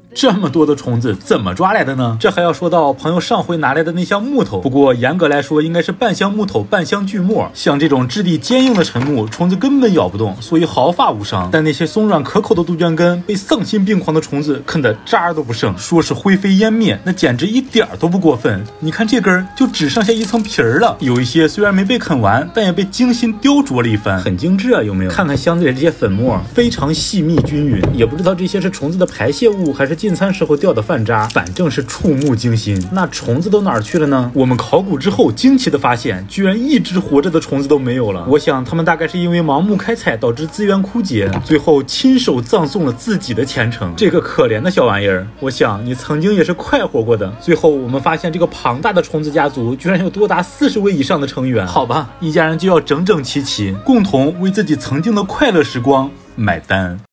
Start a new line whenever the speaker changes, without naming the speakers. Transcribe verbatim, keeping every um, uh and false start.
这么多的虫子怎么抓来的呢？这还要说到朋友上回拿来的那箱木头，不过严格来说应该是半箱木头半箱锯末。像这种质地坚硬的沉木，虫子根本咬不动，所以毫发无伤。但那些松软可口的杜鹃根被丧心病狂的虫子啃得渣都不剩，说是灰飞烟灭，那简直一点都不过分。你看这根就只剩下一层皮儿了，有一些虽然没被啃完，但也被精心雕琢了一番，很精致啊，有没有？看看箱子里这些粉末，非常细密均匀，也不知道这些是虫子的排泄物还是进餐时候掉的饭渣，反正是触目惊心。那虫子都哪儿去了呢？我们考古之后惊奇的发现，居然一只活着的虫子都没有了。我想他们大概是因为盲目开采导致资源枯竭，最后亲手葬送了自己的前程。这个可怜的小玩意儿，我想你曾经也是快活过的。最后我们发现这个庞大的虫子家族居然有多达四十位以上的成员。好吧，一家人就要整整齐齐，共同为自己曾经的快乐时光买单。